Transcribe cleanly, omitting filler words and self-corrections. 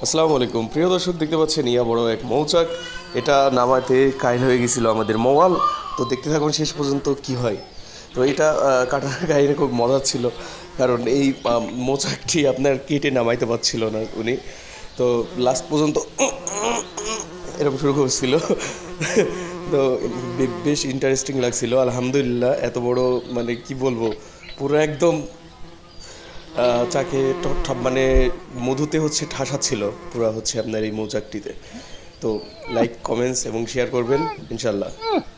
আসসালামু আলাইকুম প্রিয় দর্শক, দেখতে পাচ্ছেন ইয়া বড় এক মৌচাক। এটা নামাতে কাইল হয়ে গেছিল আমাদের মোয়াল। তো দেখতে থাকুন শেষ পর্যন্ত কি হয়। তো এটা কাটার কাহিনী খুব মজার ছিল, কারণ এই মৌচাকটি আপনার কেটে নামাইতে পারছিল না উনি। তো লাস্ট পর্যন্ত এরকম শুরু করছিল। তো বেশ ইন্টারেস্টিং লাগছিল। আলহামদুলিল্লাহ, এত বড় মানে কি বলবো, পুরো একদম চাকে মানে মধুতে হচ্ছে ঠাসা ছিল পুরা হচ্ছে আপনার এই মৌচাকটিতে। তো লাইক, কমেন্টস এবং শেয়ার করবেন ইনশাল্লাহ।